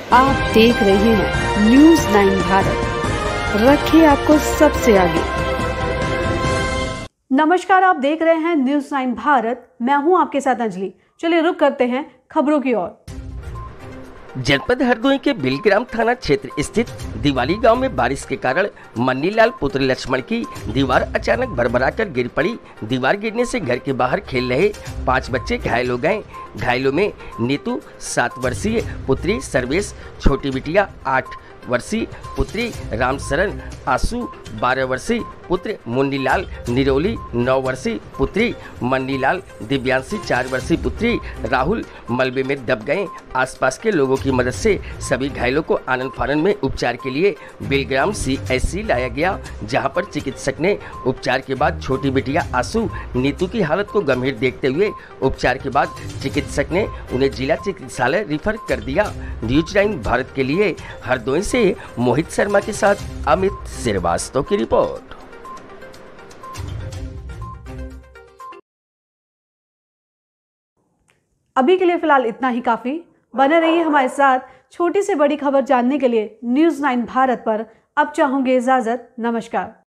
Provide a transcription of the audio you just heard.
आप देख रहे हैं न्यूज़ 9 भारत, रखिए आपको सबसे आगे। नमस्कार, आप देख रहे हैं न्यूज़ 9 भारत। मैं हूं आपके साथ अंजलि। चलिए रुक करते हैं खबरों की ओर। जनपद हरदोई के बिलग्राम थाना क्षेत्र स्थित दिवाली गांव में बारिश के कारण मन्नीलाल पुत्र लक्ष्मण की दीवार अचानक भरभराकर गिर पड़ी। दीवार गिरने से घर के बाहर खेल रहे 5 बच्चे घायल हो गए। घायलों में नीतू 7 वर्षीय पुत्री, सर्वेश छोटी बिटिया 8 वर्षीय पुत्री, रामशरण आसू 12 वर्षीय पुत्र, मुन्नीलाल निरोली 9 वर्षीय पुत्री, मन्नीलाल दिव्यांशी 4 वर्षीय पुत्री राहुल मलबे में दब गए। आसपास के लोगों की मदद से सभी घायलों को आनंद फानन में उपचार के लिए बिलग्राम CHC लाया गया, जहां पर चिकित्सक ने उपचार के बाद छोटी बिटिया आसू नीतू की हालत को गंभीर देखते हुए उपचार के बाद चिकित्सक ने उन्हें जिला चिकित्सालय रिफर कर दिया। न्यूज़ 9 भारत के लिए हरदोई से मोहित शर्मा के साथ अमित श्रीवास्तव की रिपोर्ट। अभी के लिए फिलहाल इतना ही काफी। बने रहिए हमारे साथ। छोटी से बड़ी खबर जानने के लिए न्यूज़ 9 भारत पर अब चाहूंगी इजाजत। नमस्कार।